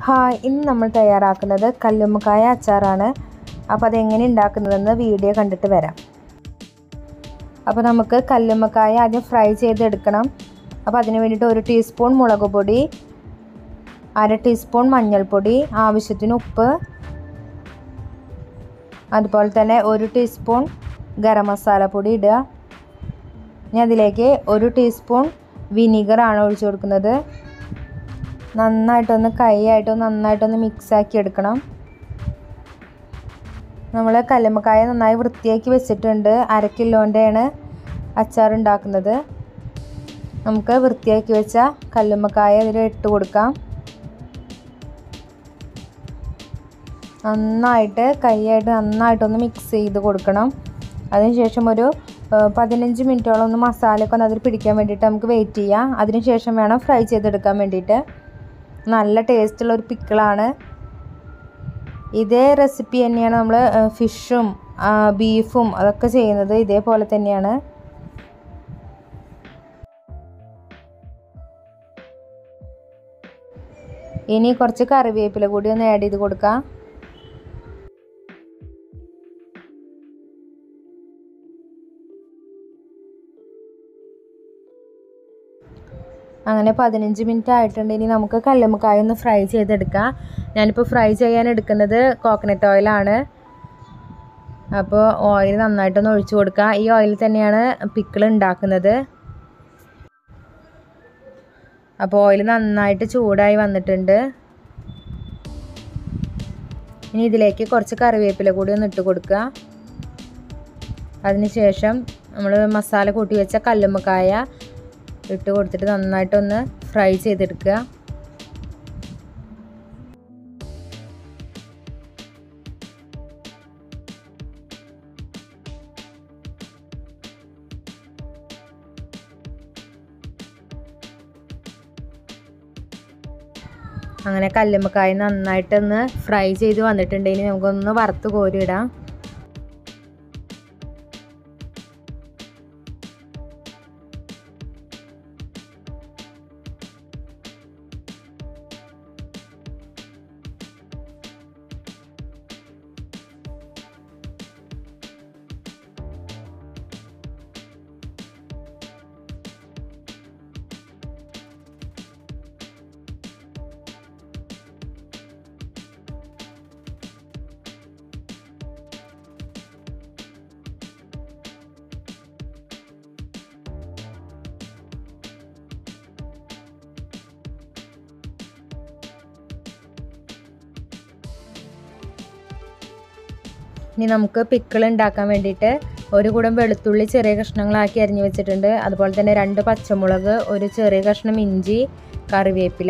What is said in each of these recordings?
Hi, ഇന്ന് നമ്മൾ തയ്യാറാക്കുന്നത് കല്ലുമ്മക്കായ അച്ചാറാണ്. അപ്പോൾ അതെങ്ങനെ ഉണ്ടാക്കുന്നതെന്ന് വീഡിയോ കണ്ടിട്ട് വരാം. അപ്പോൾ നമുക്ക് കല്ലുമ്മക്കായ ആദ്യം ഫ്രൈ ചെയ്തെടുക്കണം. അപ്പോൾ അതിന് വേണ്ടിയിട്ട് 1 ടീസ്പൂൺ മുളക് പൊടി, 1/2 ടീസ്പൂൺ മഞ്ഞൾപ്പൊടി, ആവശ്യത്തിന് ഉപ്പ്, അതുപോലെ തന്നെ 1 ടീസ്പൂൺ ഗരം മസാല പൊടി ഇടുക. ഇനി അതിലേക്ക് 1 ടീസ്പൂൺ വിനീഗറാണ് ഒഴിച്ചു കൊടുക്കുന്നത്. നന്നായിട്ടൊന്ന് മിക്സാക്കി എടുക്കണം. നമ്മൾ കല്ലുമ്മക്കായ നന്നായി വൃത്തിയാക്കി വെച്ചിട്ടുണ്ട്. 1/2 കിലോൻ്റെയാണ് അച്ചാർ ഉണ്ടാക്കുന്നത്. നമുക്ക് വൃത്തിയാക്കി വെച്ച കല്ലുമ്മക്കായ ഇതിൽ ഇട്ട് കൊടുക്കാം. നന്നായിട്ടൊന്ന് മിക്സ് ചെയ്ത് കൊടുക്കണം. അതിനുശേഷം ഒരു 15 മിനിറ്റോളം ഒന്ന് മസാലയൊക്കെ ഒന്ന് അതിൽ പിടിക്കാൻ വേണ്ടിയിട്ട് നമുക്ക് വെയിറ്റ് ചെയ്യാം. അതിനുശേഷം വേണം ഫ്രൈ ചെയ്തെടുക്കാൻ വേണ്ടിയിട്ട്. നല്ല ടേസ്റ്റുള്ള ഒരു പിക്കിളാണ്. ഇതേ റെസിപ്പി തന്നെയാണ് നമ്മൾ ഫിഷും ബീഫും അതൊക്കെ ചെയ്യുന്നത്. ഇതേപോലെ തന്നെയാണ്. ഇനി കുറച്ച് കറിവേപ്പില കൂടി ഒന്ന് ആഡ് ചെയ്ത് കൊടുക്കാം. അങ്ങനെ 15 മിനിറ്റ് ആയിട്ടുണ്ട്. ഇനി നമുക്ക് കല്ലുമ്മക്കായ ഒന്ന് ഫ്രൈ ചെയ്തെടുക്കാം. ഞാനിപ്പോൾ ഫ്രൈ ചെയ്യാൻ എടുക്കുന്നത് കോക്കനട്ട് ഓയിലാണ്. അപ്പോൾ ഓയിൽ നന്നായിട്ടൊന്ന് ഒഴിച്ചു കൊടുക്കുക. ഈ ഓയിൽ തന്നെയാണ് പിക്കിൾ ഉണ്ടാക്കുന്നത്. അപ്പോൾ ഓയിൽ നന്നായിട്ട് ചൂടായി വന്നിട്ടുണ്ട്. ഇനി ഇതിലേക്ക് കുറച്ച് കറിവേപ്പില കൂടി ഒന്ന് ഇട്ട് കൊടുക്കുക. അതിനുശേഷം നമ്മൾ മസാല കൂട്ടി വെച്ച കല്ലുമ്മക്കായ ഇട്ട് കൊടുത്തിട്ട് നന്നായിട്ടൊന്ന് ഫ്രൈ ചെയ്തെടുക്കുക. അങ്ങനെ കല്ലുമ്മക്കായ നന്നായിട്ടൊന്ന് ഫ്രൈ ചെയ്ത് വന്നിട്ടുണ്ടെങ്കിൽ നമുക്കൊന്ന് വറുത്ത് കോരിയിടാം. ഇനി നമുക്ക് പിക്കിൾ ഉണ്ടാക്കാൻ വേണ്ടിയിട്ട് 1 കുടം വെളുത്തുള്ളി ചെറിയ കഷ്ണങ്ങളാക്കി അരിഞ്ഞു വെച്ചിട്ടുണ്ട്. അതുപോലെ തന്നെ 2 പച്ചമുളക്, 1 ചെറിയ കഷ്ണം ഇഞ്ചി, കറിവേപ്പില.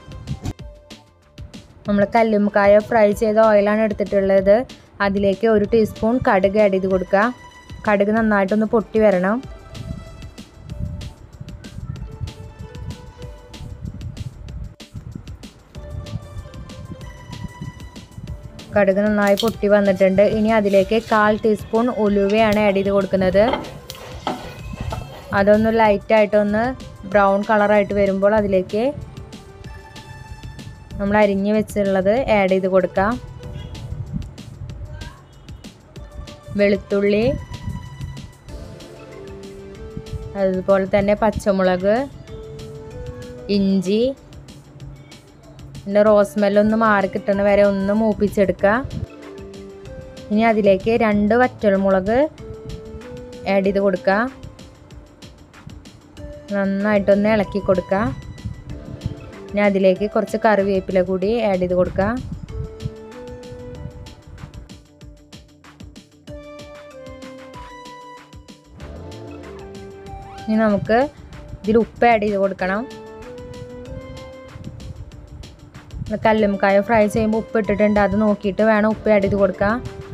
നമ്മൾ കല്ലുമ്മക്കായ ഫ്രൈ ചെയ്ത ഓയിലാണ് എടുത്തിട്ടുള്ളത്. അതിലേക്ക് 1 ടീസ്പൂൺ കടുക് ആഡ് ചെയ്ത് കൊടുക്കുക. കടുക് നന്നായിട്ടൊന്ന് പൊട്ടി വരണം. കടുക് നന്നായി പൊട്ടി വന്നിട്ടുണ്ട്. ഇനി അതിലേക്ക് 1/4 ടീസ്പൂൺ ഉലുവയാണ് ആഡ് ചെയ്ത് കൊടുക്കുന്നത്. അതൊന്ന് ലൈറ്റായിട്ടൊന്ന് ബ്രൗൺ കളറായിട്ട് വരുമ്പോൾ അതിലേക്ക് നമ്മൾ അരിഞ്ഞ് വെച്ചുള്ളത് ആഡ് ചെയ്ത് കൊടുക്കാം. വെളുത്തുള്ളി, അതുപോലെ തന്നെ പച്ചമുളക്, ഇഞ്ചി, പിന്നെ റോസ്മെല്ലൊന്ന് മാറി കിട്ടുന്ന വരെ ഒന്ന് മൂപ്പിച്ചെടുക്കുക. ഇനി അതിലേക്ക് 2 വറ്റൽമുളക് ആഡ് ചെയ്ത് കൊടുക്കുക. നന്നായിട്ടൊന്ന് ഇളക്കി കൊടുക്കുക. ഇനി അതിലേക്ക് കുറച്ച് കറിവേപ്പില കൂടി ആഡ് ചെയ്ത് കൊടുക്കുക. ഇനി നമുക്ക് ഇതിൽ ഉപ്പ് ആഡ് ചെയ്ത് കൊടുക്കണം. കല്ലുമ്മക്കായ ഫ്രൈ ചെയ്യുമ്പോൾ ഉപ്പ് ഇട്ടിട്ടുണ്ട്. അത് നോക്കിയിട്ട് വേണം ഉപ്പ് ആഡ് ചെയ്ത് കൊടുക്കുക.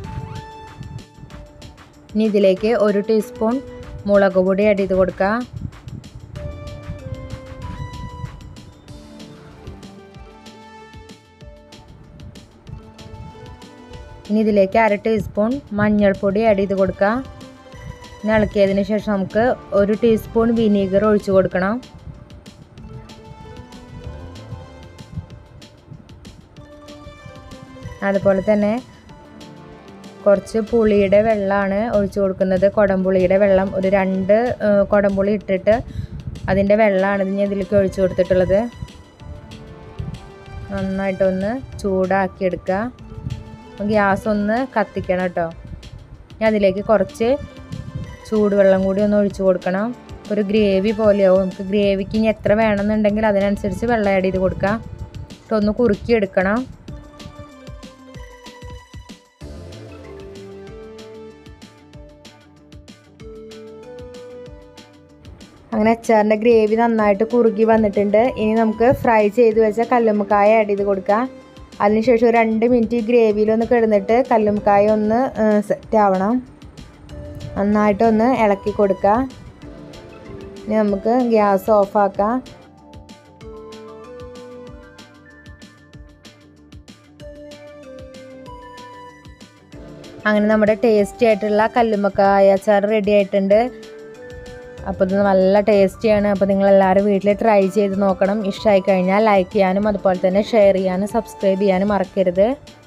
ഇനി ഇതിലേക്ക് 1 ടീസ്പൂൺ മുളക് പൊടി ആഡ് ചെയ്ത് കൊടുക്കുക. ഇനി ഇതിലേക്ക് 1/2 ടീസ്പൂൺ മഞ്ഞൾപ്പൊടി ആഡ് ചെയ്ത് കൊടുക്കുക. ഇളക്കിയതിന് ശേഷം നമുക്ക് 1 ടീസ്പൂൺ വിനീഗർ ഒഴിച്ചു കൊടുക്കണം. അതുപോലെ തന്നെ കുറച്ച് പുളിയുടെ വെള്ളമാണ് ഒഴിച്ചു കൊടുക്കുന്നത്. കുടംപുളിയുടെ വെള്ളം ഒരു 2 കുടംപുളി ഇട്ടിട്ട് അതിൻ്റെ വെള്ളമാണ് ഞാൻ ഇതിലേക്ക് ഒഴിച്ചു കൊടുത്തിട്ടുള്ളത്. നന്നായിട്ടൊന്ന് ചൂടാക്കിയെടുക്കുക. ഗ്യാസ് ഒന്ന് കത്തിക്കണം കേട്ടോ. ഞാൻ അതിലേക്ക് കുറച്ച് ചൂടുവെള്ളം കൂടി ഒന്ന് ഒഴിച്ചു കൊടുക്കണം. ഒരു ഗ്രേവി പോലെയാവും. നമുക്ക് ഗ്രേവിക്ക് ഇനി എത്ര വേണമെന്നുണ്ടെങ്കിൽ അതിനനുസരിച്ച് വെള്ളം ആഡ് ചെയ്ത് കൊടുക്കാം. ഒന്ന് കുറുക്കിയെടുക്കണം. അങ്ങനെ അച്ചാറിൻ്റെ ഗ്രേവി നന്നായിട്ട് കുറുകി വന്നിട്ടുണ്ട്. ഇനി നമുക്ക് ഫ്രൈ ചെയ്ത് വെച്ച കല്ലുമ്മക്കായ ആഡ് ചെയ്ത് കൊടുക്കാം. അതിനുശേഷം ഒരു 2 മിനിറ്റ് ഈ ഗ്രേവിയിലൊന്ന് കിടന്നിട്ട് കല്ലുമ്മക്കായ ഒന്ന് സെറ്റ് ആവണം. നന്നായിട്ടൊന്ന് ഇളക്കി കൊടുക്കുക. ഇനി നമുക്ക് ഗ്യാസ് ഓഫാക്കാം. അങ്ങനെ നമ്മുടെ ടേസ്റ്റി ആയിട്ടുള്ള കല്ലുമ്മക്കായ അച്ചാർ റെഡി ആയിട്ടുണ്ട്. അപ്പോൾ ഇത് നല്ല ടേസ്റ്റിയാണ്. അപ്പോൾ നിങ്ങളെല്ലാവരും വീട്ടിൽ ട്രൈ ചെയ്ത് നോക്കണം. ഇഷ്ടമായി കഴിഞ്ഞാൽ ലൈക്ക് ചെയ്യാനും അതുപോലെ തന്നെ ഷെയർ ചെയ്യാനും സബ്സ്ക്രൈബ് ചെയ്യാനും മറക്കരുത്.